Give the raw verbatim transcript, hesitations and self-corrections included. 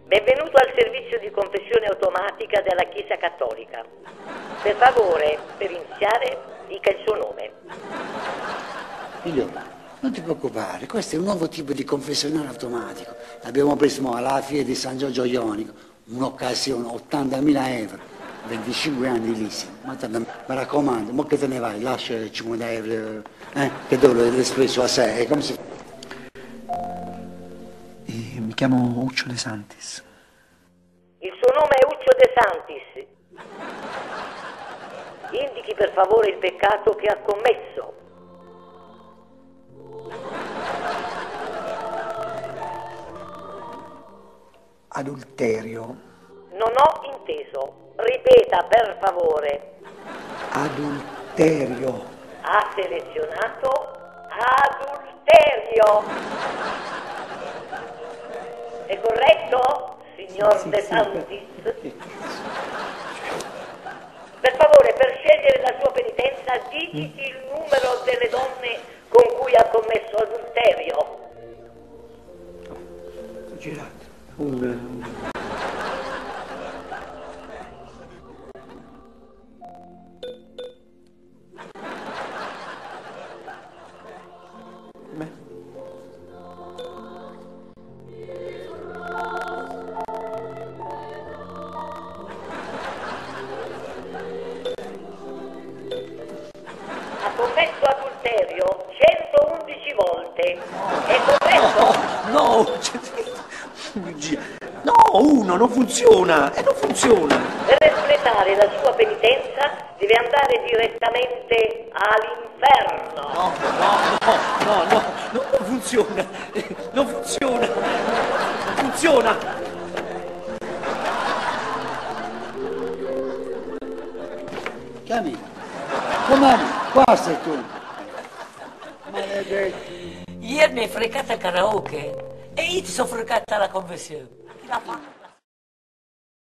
Benvenuto al servizio di confessione automatica della Chiesa Cattolica. Per favore, per iniziare, dica il suo nome. Figlio, non ti preoccupare, questo è un nuovo tipo di confessionale automatico. L'abbiamo preso alla fiera di San Giorgio Ionico, un'occasione, ottantamila euro, venticinque anni di leasing. Ma tanto, mi raccomando, ma che te ne vai, lascia cinquanta euro, eh, che dovrei l'espresso a sé, come si fa? E mi chiamo Uccio De Santis. Il suo nome è Uccio De Santis. Indichi per favore il peccato che ha commesso. Adulterio. Non ho inteso. Ripeta per favore. Adulterio. Ha selezionato adulterio. È corretto, signor Sì, De sì, Santis? sì. Per favore, per scegliere la sua penitenza, digiti il numero delle donne con cui ha commesso adulterio. Ho girato. Un... Beh. Ha commesso adulterio centoundici volte. È corretto? No, no, uno, non funziona, e non funziona. Per espletare la sua penitenza deve andare direttamente all'inferno. No, no, no, no, no, no, non funziona, non funziona, non funziona. Chiami, com'è? Qua sei tu. Maledetto. Ieri mi hai fregato al karaoke e io ti sono fregato alla confessione. Chi l'ha fatto?